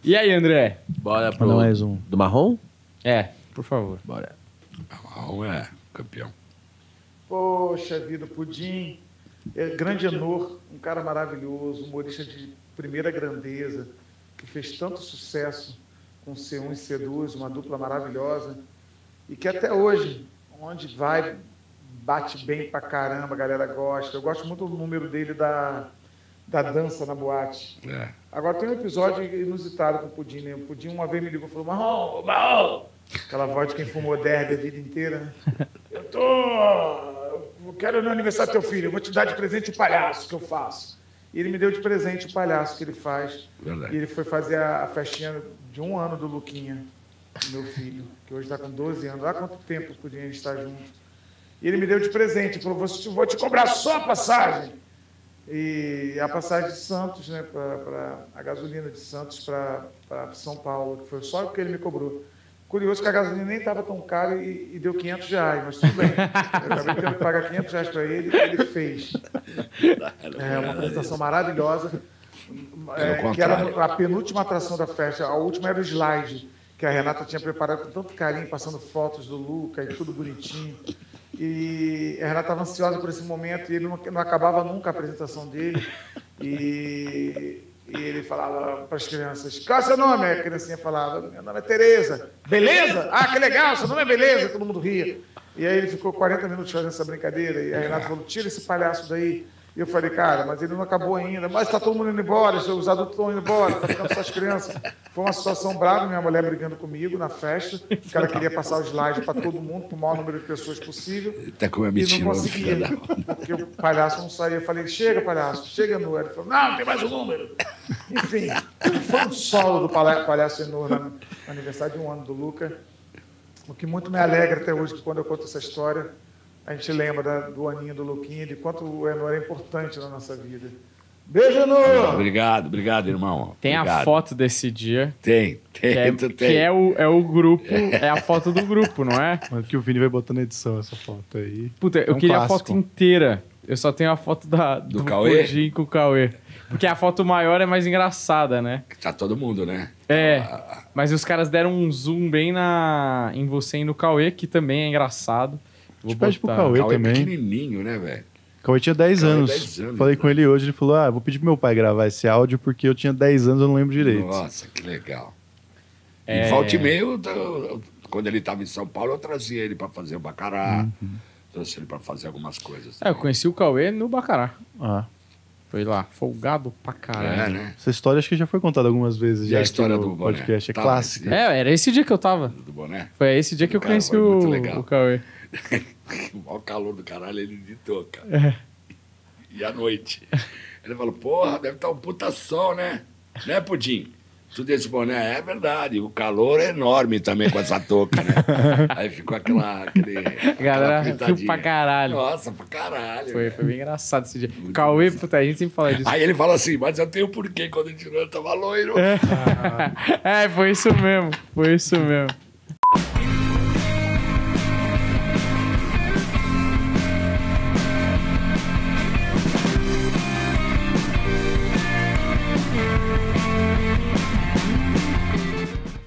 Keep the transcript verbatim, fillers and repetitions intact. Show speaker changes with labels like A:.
A: E aí, André?
B: Bora pro...
C: Manda mais um.
B: Do marrom?
A: É, por favor.
B: Bora.
D: Marrom é campeão.
E: Poxa vida, Pudim, é, grande Enor, um cara maravilhoso, humorista de primeira grandeza, que fez tanto sucesso com C um e C dois, uma dupla maravilhosa, e que até hoje, onde vai, bate bem pra caramba, a galera gosta. Eu gosto muito do número dele da, da dança na boate.
D: É.
E: Agora tem um episódio inusitado com o Pudim, né? O Pudim uma vez me ligou e falou, Marrom, Marrom! Aquela voz de quem fumou derby a vida inteira, né? Eu tô... Eu quero ir no aniversário do teu filho, eu vou te dar de presente o palhaço que eu faço. E ele me deu de presente o palhaço que ele faz.
D: Verdade.
E: E ele foi fazer a, a festinha de um ano do Luquinha, meu filho, que hoje está com doze anos. Olha quanto tempo podia a gente estar junto. E ele me deu de presente, falou, vou te, vou te cobrar só a passagem. E a passagem de Santos, né, pra, pra, a gasolina de Santos para São Paulo, que foi só o que ele me cobrou. Curioso que a gasolina nem estava tão cara e, e deu quinhentos reais, mas tudo bem. Eu acabei tendo que pagar quinhentos reais para ele e ele fez. É uma apresentação maravilhosa, é, que era a penúltima atração da festa. A última era o slide, que a Renata tinha preparado com tanto carinho, passando fotos do Luca e tudo bonitinho. E a Renata estava ansiosa por esse momento e ele não, não acabava nunca a apresentação dele. E... E ele falava para as crianças, qual é o seu nome? A criancinha falava, meu nome é Tereza. Beleza? Ah, que legal, seu nome é Beleza. Todo mundo ria. E aí ele ficou quarenta minutos fazendo essa brincadeira. E a Renata falou, tira esse palhaço daí. E eu falei, cara, mas ele não acabou ainda. Mas está todo mundo indo embora, os adultos estão indo embora, está ficando só as crianças. Foi uma situação brava, minha mulher brigando comigo na festa, que ela queria passar o slide para todo mundo, para o maior número de pessoas possível.
D: Tá como é
E: E
D: mentiroso,
E: não conseguia, porque o palhaço não saía. Eu falei, chega, palhaço, chega, Enor. Ele falou, não, tem mais um número. Enfim, foi um solo do palhaço Enor no aniversário de um ano do Luca. O que muito me alegra até hoje, que quando eu conto essa história, a gente lembra da, do aninho do Luquinha, de quanto o Enor é importante na nossa vida. Beijo, Enor!
D: Obrigado, obrigado, irmão.
A: Tem
D: Obrigado.
A: a foto desse dia.
D: Tem, tem,
A: Que é,
D: tu
A: que
D: tem.
A: é, o, é o grupo, é a foto do grupo, não é?
C: Mano, que o Vini vai botar na edição essa foto aí.
A: Puta, eu
C: É um
A: queria
C: clássico.
A: a foto inteira. Eu só tenho a foto da, do,
D: Do Cauê?
A: Pudim com o Cauê. Porque a foto maior é mais engraçada, né?
D: Tá todo mundo, né?
A: É, mas os caras deram um zoom bem na, em você e no Cauê, que também é engraçado.
C: A gente pede pro Cauê
D: Cauê é
C: também.
D: pequenininho, né, velho?
C: O Cauê tinha dez
D: Cauê,
C: anos.
D: dez anos,
C: Falei com
D: né?
C: ele hoje, ele falou, ah, vou pedir pro meu pai gravar esse áudio porque eu tinha dez anos, eu não lembro direito.
D: Nossa, que legal.
A: É.
D: E volta e meia, eu- eu- quando ele estava em São Paulo, eu trazia ele para fazer o Bacará.
C: Uhum.
D: Trouxe ele para fazer algumas coisas.
A: É, eu conheci o Cauê no Bacará.
C: Ah,
A: Foi lá, folgado pra caralho.
D: É, né?
C: essa história acho que já foi contada algumas vezes
D: E
C: já
D: a
C: aqui
D: história
C: no
D: do boné?
C: podcast, é
D: Tá,
C: clássica.
A: É, era esse dia que eu tava.
D: Do boné.
A: Foi esse dia que eu
D: Cara,
A: conheci
D: foi muito
A: o,
D: legal.
A: o Cauê.
D: O maior calor do caralho, ele editou, cara.
A: É.
D: E à noite. Ele falou, porra, deve estar um puta sol, né? Né, Pudim? Tudo esse boné, é verdade. O calor é enorme também com essa touca, né? Aí ficou aquela... Aquele,
A: A galera riu
D: fritadinha.
A: pra caralho.
D: Nossa, pra caralho.
A: Foi,
D: velho.
A: foi bem engraçado esse dia. O Cauê, puta, a gente sempre fala disso.
D: Aí ele fala assim, mas eu tenho porquê quando ele tirou, eu tava loiro.
A: É, foi isso mesmo. Foi isso mesmo.